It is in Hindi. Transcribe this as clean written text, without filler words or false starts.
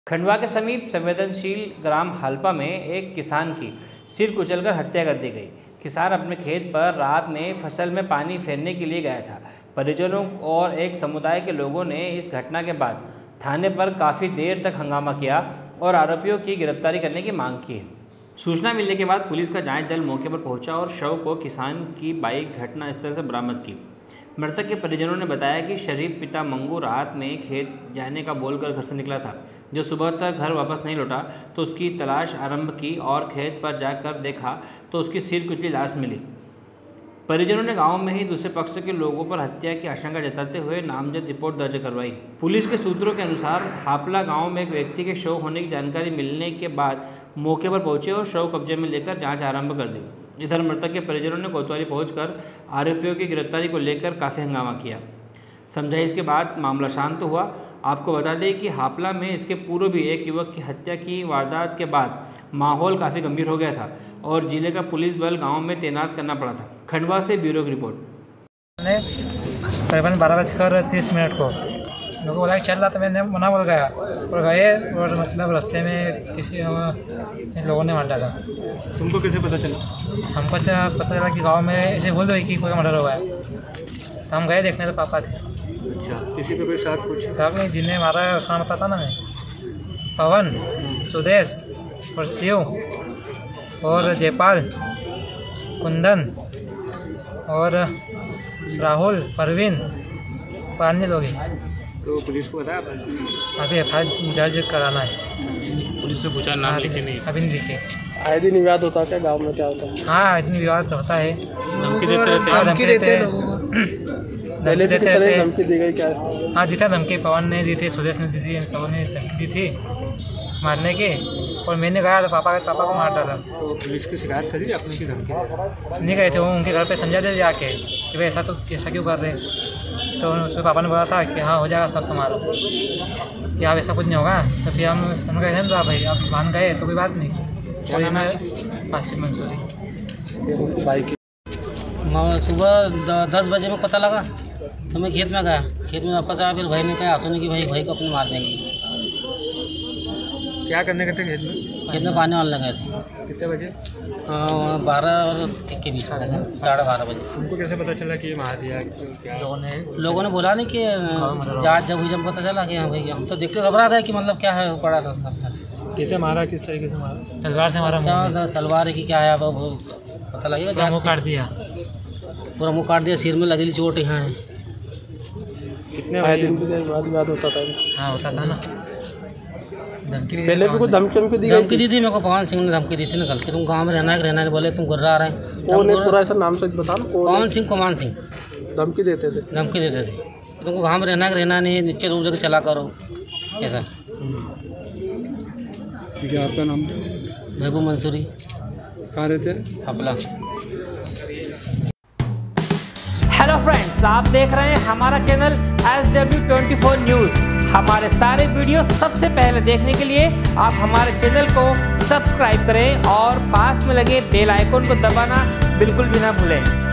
खंडवा के समीप संवेदनशील ग्राम हालपा में एक किसान की सिर कुचलकर हत्या कर दी गई। किसान अपने खेत पर रात में फसल में पानी फेरने के लिए गया था। परिजनों और एक समुदाय के लोगों ने इस घटना के बाद थाने पर काफ़ी देर तक हंगामा किया और आरोपियों की गिरफ्तारी करने की मांग की। सूचना मिलने के बाद पुलिस का जांच दल मौके पर पहुंचा और शव को किसान की बाइक घटनास्थल से बरामद की। मृतक के परिजनों ने बताया कि शरीफ पिता मंगू रात में खेत जाने का बोलकर घर से निकला था। जो सुबह तक घर वापस नहीं लौटा तो उसकी तलाश आरंभ की और खेत पर जाकर देखा तो उसकी सिर कुचली लाश मिली। परिजनों ने गांव में ही दूसरे पक्ष के लोगों पर हत्या की आशंका जताते हुए नामजद रिपोर्ट दर्ज करवाई। पुलिस के सूत्रों के अनुसार हापला गांव में एक व्यक्ति के शव होने की जानकारी मिलने के बाद मौके पर पहुंचे और शव कब्जे में लेकर जांच आरंभ कर दी। इधर मृतक के परिजनों ने कोतवाली पहुंचकर आरोपियों की गिरफ्तारी को लेकर काफ़ी हंगामा किया। समझाइश के बाद मामला शांत हुआ। आपको बता दें कि हापला में इसके पूर्व भी एक युवक की हत्या की वारदात के बाद माहौल काफ़ी गंभीर हो गया था और जिले का पुलिस बल गांव में तैनात करना पड़ा था। खंडवा से ब्यूरो की रिपोर्ट। करीबन 12:30 को लोगों को बोला कि चल रहा, तो मैंने मना बोल गया और गए और मतलब रास्ते में किसी लोगों ने मार डाला। तुमको कैसे पता चला? हमको पता चला कि गांव में ऐसे बोल रही कि कोई मर्डर हुआ है, तो हम गए देखने, तो पापा थे। अच्छा, किसी पे कोई साथ कुछ? साहब ने जिन्हें मारा है उसका पता था ना, मैं पवन, सुदेश और शिव और जयपाल, कुंदन और राहुल, परवीन, अन्य लोग हैं। तो पुलिस को बताया? अभी FIR दर्ज कराना है। पुलिस ने पूछा, नाम लिखे नहीं? अभी नहीं लिखे। आए दिन विवाद होता है गांव में, क्या होता है? हाँ, आए दिन विवाद होता है। धमकी देते रहते हैं? धमकी देते रहते। धमकी दी गई क्या? हाँ, दी था धमकी। पवन ने दी थी, सुदेश ने दी थी, इन सबों ने धमकी दी थी मारने की। और मैंने गया तो पापा को मार डाला। तो पुलिस की शिकायत करी आपने की धमकी? नहीं गए थे, वो उनके घर पे समझा दे जाके कि भाई ऐसा क्यों कर रहे। तो उसके पापा ने बोला था कि हाँ हो जाएगा सब तुम्हारा, कि आप ऐसा कुछ नहीं होगा। तो फिर हम गए थे ना भाई, आप मान गए तो कोई बात नहीं। और मैं आसिफ मंसूरी। सुबह 10 बजे में पता लगा तो मैं खेत में गया। खेत में वापस आया, फिर भाई ने कहा आंसू ने कि भाई को अपने मार देंगे। क्या करने गए थे खेत में? खेत में पानी वाले गए थे। कितने बजे? 12 और 1 के बीच में, 12:30 बजे। तुमको कैसे पता चला कि ये मार दिया? क्या लोगों ने बोला नहीं कि जांच जब हुई, जब पता चला कि हाँ भाई, हम तो देख के घबरा गए कि मतलब क्या है पड़ा था। कैसे मारा, किस तरीके से मारा? तलवार से मारा। क्या तलवार है कि क्या है, अब पता लगेगा। मुँह काट दिया, पूरा मुँह काट दिया, सिर में लगेली चोट यहाँ है। कितने दिन विवाद होता था? हाँ होता था ना। धमकी पहले भी कुछ धमकी दी थी मेरे को। पवन सिंह ने धमकी दी थी निकल के, तुम गांव में रहना है, बोले तुम गुर्रा रहे। कौन है पूरा ऐसा नाम से बता? पवन सिंह, कुमान सिंह धमकी देते थे? तुमको गांव में रहना नहीं, नीचे रूप जगह चला करो ऐसा। क्या आपका नाम? महबूब मंसूरी। कहाँ रहते? हापला। हेलो फ्रेंड्स, आप देख रहे हैं हमारा चैनल SW24 न्यूज़। हमारे सारे वीडियो सबसे पहले देखने के लिए आप हमारे चैनल को सब्सक्राइब करें और पास में लगे बेल आइकन को दबाना बिल्कुल भी ना भूलें।